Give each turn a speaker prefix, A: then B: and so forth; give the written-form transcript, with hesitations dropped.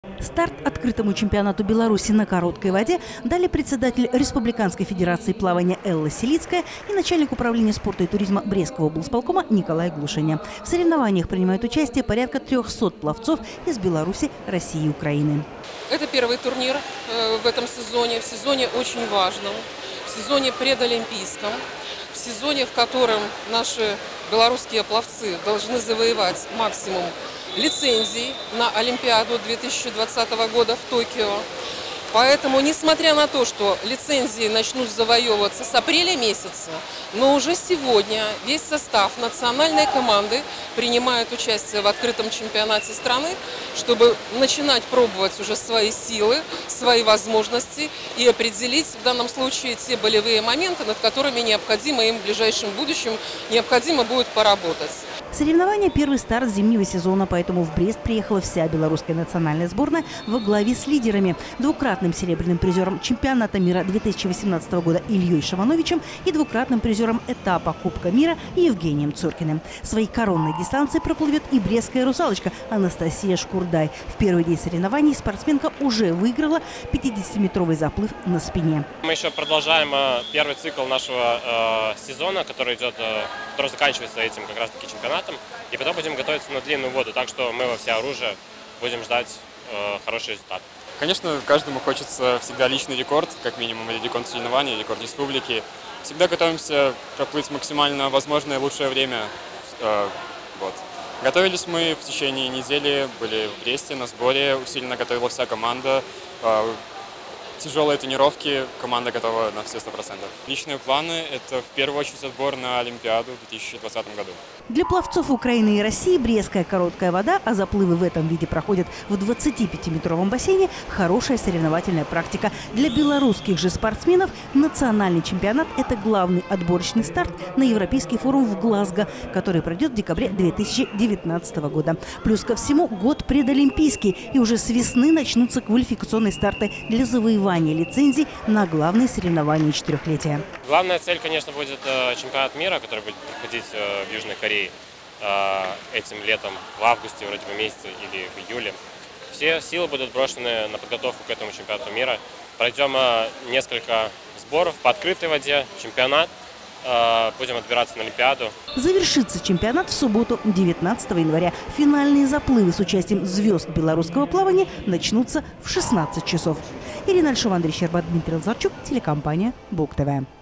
A: Старт открытому чемпионату Беларуси на короткой воде дали председатель Республиканской федерации плавания Элла Селицкая и начальник управления спорта и туризма Брестского облсполкома Николай Глушеня. В соревнованиях принимают участие порядка 300 пловцов из Беларуси, России и Украины.
B: Это первый турнир в этом сезоне, в сезоне очень важном, в сезоне предолимпийском, в сезоне, в котором наши белорусские пловцы должны завоевать максимум лицензий на Олимпиаду 2020 года в Токио. Поэтому, несмотря на то, что лицензии начнут завоевываться с апреля месяца, но уже сегодня весь состав национальной команды принимает участие в открытом чемпионате страны, чтобы начинать пробовать уже свои силы, свои возможности и определить в данном случае те болевые моменты, над которыми необходимо им в ближайшем будущем необходимо будет поработать.
A: Соревнования – первый старт зимнего сезона, поэтому в Брест приехала вся белорусская национальная сборная во главе с лидерами – двукратным серебряным призером чемпионата мира 2018 года Ильей Шамановичем и двукратным призером этапа Кубка мира Евгением Цуркиным. Свои коронные дистанции проплывет и брестская русалочка Анастасия Шкурдай. В первый день соревнований спортсменка уже выиграла 50-метровый заплыв на спине.
C: Мы еще продолжаем первый цикл нашего сезона, который заканчивается этим как раз-таки чемпионатом. И потом будем готовиться на длинную воду, так что мы во всеоружие будем ждать хороший результат.
D: Конечно, каждому хочется всегда личный рекорд, как минимум, или рекорд соревнований, или рекорд республики. Всегда готовимся проплыть максимально возможное лучшее время. Готовились мы в течение недели, были в Бресте на сборе, усиленно готовилась вся команда. Тяжелые тренировки, команда готова на все 100%. Личные планы – это в первую очередь отбор на Олимпиаду в 2020 году.
A: Для пловцов Украины и России брестская короткая вода, а заплывы в этом виде проходят в 25-метровом бассейне – хорошая соревновательная практика. Для белорусских же спортсменов национальный чемпионат – это главный отборочный старт на Европейский форум в Глазго, который пройдет в декабре 2019 года. Плюс ко всему год предолимпийский, и уже с весны начнутся квалификационные старты для завоевания лицензий на главные соревнования четырехлетия.
C: Главная цель, конечно, будет чемпионат мира, который будет проходить в Южной Корее этим летом, в августе вроде бы месяце или в июле. Все силы будут брошены на подготовку к этому чемпионату мира. Пройдем несколько сборов по открытой воде, чемпионат. Будем отбираться на Олимпиаду.
A: Завершится чемпионат в субботу, 19 января. Финальные заплывы с участием звезд белорусского плавания начнутся в 16 часов. Ирина Альшова, Андрей Щербат, Дмитрий Лазарчук, телекомпания БугТV.